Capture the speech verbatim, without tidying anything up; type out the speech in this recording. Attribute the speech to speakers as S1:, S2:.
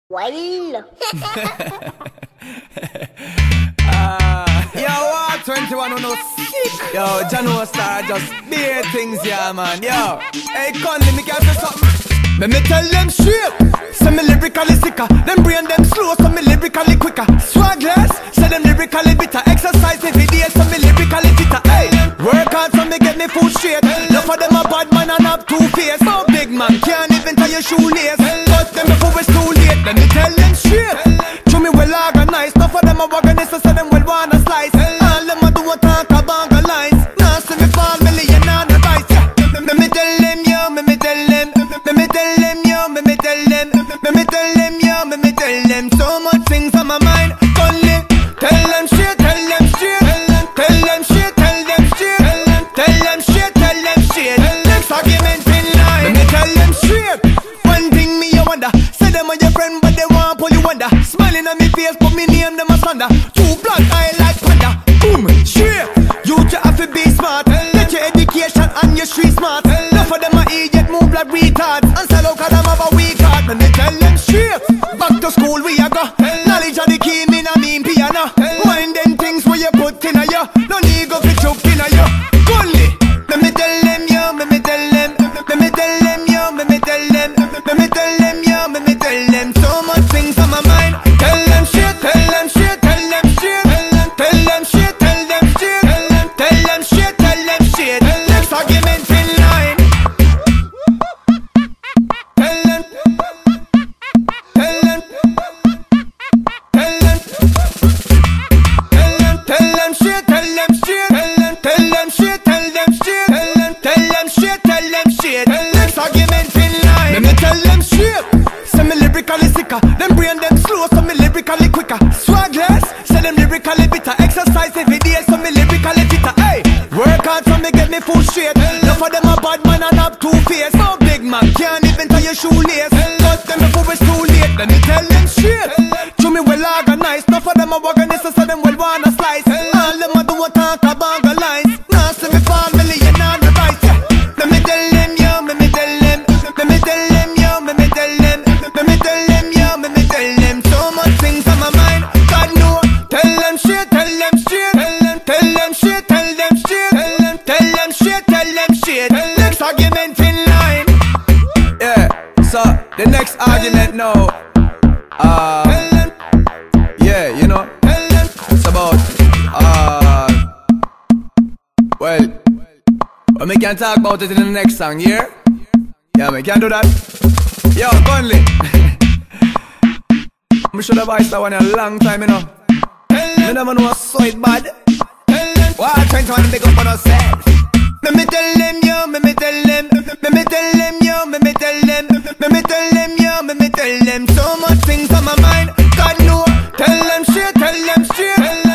S1: Well.
S2: uh, yo, what twenty-one who no sick? Yo, Jano Star just beer things, yeah, man. Yo, hey, Conley, me can say something. Let me tell them straight. Say me lyrically sicker. Them brain them slow, so me lyrically quicker. Swagless, say them lyrically bitter. Exercise every day, so me lyrically fitter. Hey, work hard so me get me food straight. Enough of them a bad man and have two face. No big man can't even tie your shoelace. Cut them before it's too late. Let me tell them straight. Show me well organized. Enough of them a organist, so them well wanna slice. All them a do a talk a bang of lines. Now see me fall million on the rice. Let me tell them, yo, let me tell them. Let me tell them, yo, let me tell them. Let me tell them, yo, let me tell them. So much things on my mind. Only tell them straight, tell them straight. Tell them straight, tell them straight. Tell them straight, tell them straight. Next argument in line. Let me tell them straight. One thing me I wonder. Say them are your friend but they want pull you under. Smiling on me face but me name them a slander. Two black eye like panda. Boom, straight. You just have to be smart. Get your education and your street smart. Enough of them are idiot move like retards. And sell out cause them have a weak heart. Let me tell them straight. Back to school we a go. Knowledge of the key mean I mean piano. Mind them things where you put in a yo. No need go for choke in a yo. Only let me tell them yo, let me tell them. Let me tell them yo, let me tell them. Let me tell them yo, let me tell them. So much things on my mind. Tell them straight, tell them straight, tell them straight. Tell them straight, tell them straight. Tell them straight, tell them straight. Next argument in line. Tell them. Tell them. Tell them. Tell them. Tell them straight, tell them straight. Tell them straight, tell them straight. Tell them straight, tell them straight. Next argument in line. Let me tell them straight. Say me lyrically sicker. Them brain them slow, so me lyrically quicker. Swagless, say them lyrically bitter. Exercise every day, so me lyrically fitter. Hey, work hard so me get me food straight. Enough of them a bad man and have two face. No big man can't even tie your shoelace. Cut them before it's too late. Let me tell them straight. Show me well organized. Enough of them a organist, so them well wanna slice. All them a do a talk a bang of lines. Now see me fall million on the rice. Let me tell them yo, let me tell them. Let me tell them yo, let me tell them. Let me tell them yo, let me tell them. So much things on my mind. God know. Tell them straight, tell them straight. Tell them straight, tell them straight. Tell them straight, tell them straight. Next argument in line. Yeah, so the next argument now. Uh, yeah, you know, it's about uh, well, well, we can talk about it in the next song, yeah? Yeah, we can do that. Yo, Conley. I should have voiced that one a long time, you know. You never know so it bad. Why trying to make up on ourselves? Let me tell them, yo, let me tell them. Let me tell them, yo, let me tell them. Let me tell them, yo, let me tell them. So much things on my mind. God know. Tell them straight, tell them straight.